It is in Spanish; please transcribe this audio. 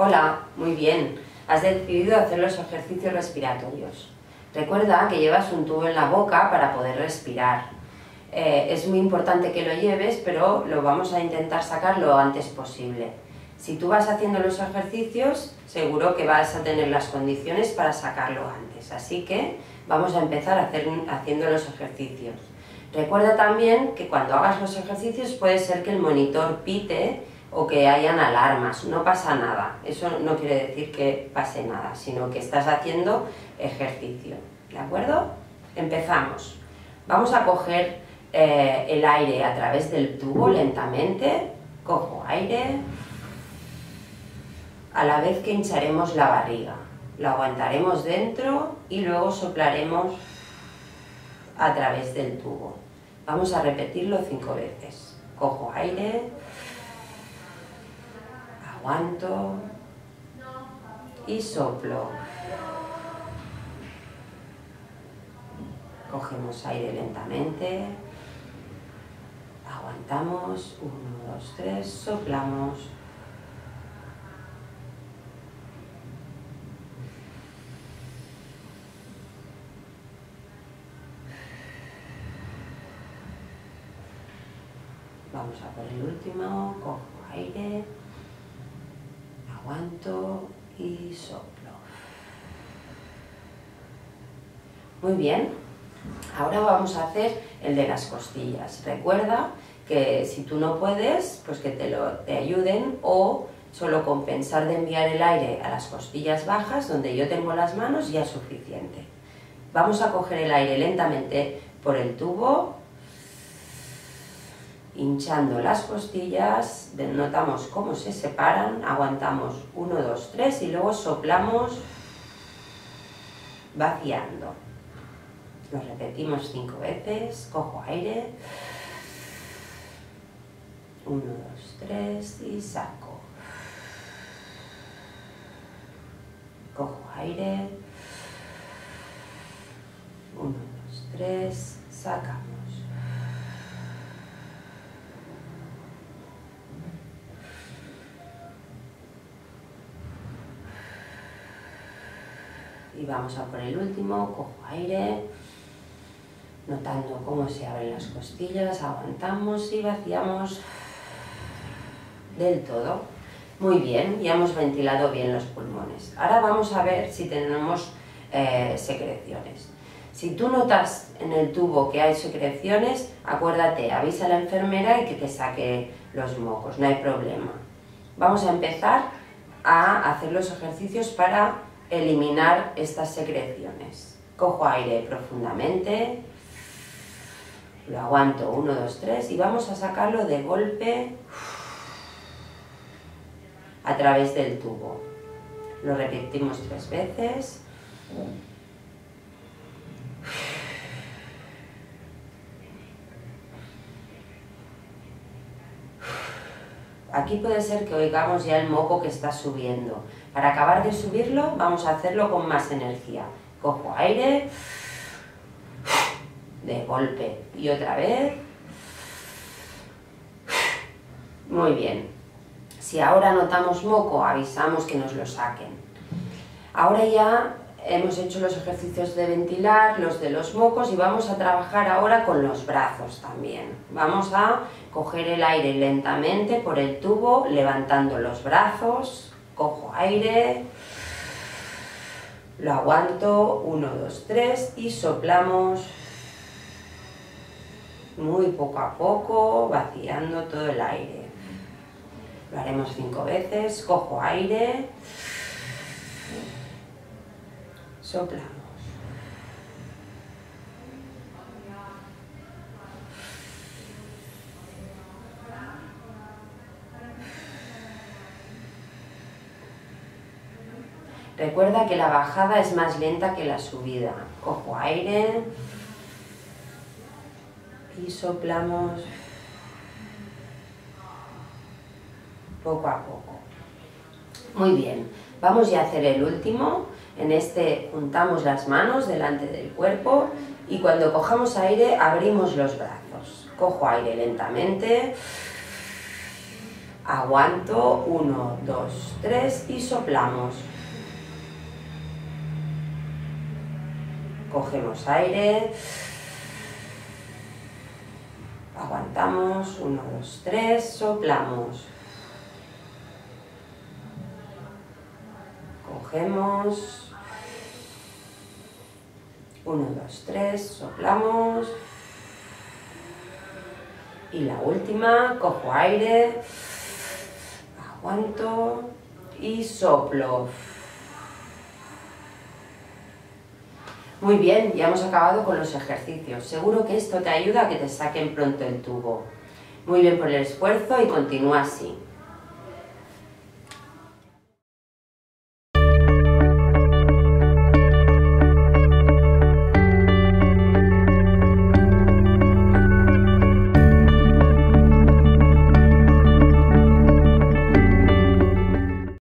Hola, muy bien. Has decidido hacer los ejercicios respiratorios. Recuerda que llevas un tubo en la boca para poder respirar. Es muy importante que lo lleves, pero lo vamos a intentar sacar lo antes posible. Si tú vas haciendo los ejercicios, seguro que vas a tener las condiciones para sacarlo antes. Así que vamos a empezar haciendo los ejercicios. Recuerda también que cuando hagas los ejercicios puede ser que el monitor pite o que hayan alarmas, no pasa nada. Eso no quiere decir que pase nada, sino que estás haciendo ejercicio. ¿De acuerdo? Empezamos. Vamos a coger el aire a través del tubo lentamente. Cojo aire, a la vez que hincharemos la barriga. Lo aguantaremos dentro y luego soplaremos a través del tubo. Vamos a repetirlo 5 veces. Cojo aire, aguanto y soplo. Cogemos aire lentamente, aguantamos, 1, 2, 3, soplamos. Vamos a por el último, cojo aire, aguanto y soplo. Muy bien, ahora vamos a hacer el de las costillas. Recuerda que si tú no puedes, pues que te ayuden, o solo con pensar de enviar el aire a las costillas bajas, donde yo tengo las manos, ya es suficiente. Vamos a coger el aire lentamente por el tubo, hinchando las costillas, notamos cómo se separan, aguantamos 1, 2, 3 y luego soplamos vaciando. Lo repetimos 5 veces, cojo aire, 1, 2, 3 y saco. Cojo aire, 1, 2, 3, sacamos. Y vamos a por el último, cojo aire, notando cómo se abren las costillas, aguantamos y vaciamos del todo. Muy bien, ya hemos ventilado bien los pulmones. Ahora vamos a ver si tenemos secreciones. Si tú notas en el tubo que hay secreciones, acuérdate, avisa a la enfermera y que te saque los mocos, no hay problema. Vamos a empezar a hacer los ejercicios para eliminar estas secreciones. Cojo aire profundamente, lo aguanto 1, 2, 3 y vamos a sacarlo de golpe a través del tubo. Lo repetimos 3 veces. Aquí puede ser que oigamos ya el moco que está subiendo. Para acabar de subirlo, vamos a hacerlo con más energía. Cojo aire, de golpe, y otra vez. Muy bien. Si ahora notamos moco, avisamos que nos lo saquen. Ahora ya hemos hecho los ejercicios de ventilar, los de los mocos, y vamos a trabajar ahora con los brazos también. Vamos a coger el aire lentamente por el tubo, levantando los brazos. Cojo aire, lo aguanto, 1, 2, 3 y soplamos muy poco a poco, vaciando todo el aire. Lo haremos 5 veces, cojo aire, soplamos. Recuerda que la bajada es más lenta que la subida. Cojo aire y soplamos poco a poco. Muy bien, vamos ya a hacer el último. En este juntamos las manos delante del cuerpo y cuando cojamos aire abrimos los brazos. Cojo aire lentamente, Aguanto, 1, 2, 3 y soplamos. Cogemos aire. Aguantamos, 1, 2, 3, soplamos. Cogemos. 1, 2, 3, soplamos. Y la última, cojo aire. Aguanto y soplo. Muy bien, ya hemos acabado con los ejercicios. Seguro que esto te ayuda a que te saquen pronto el tubo. Muy bien por el esfuerzo y continúa así.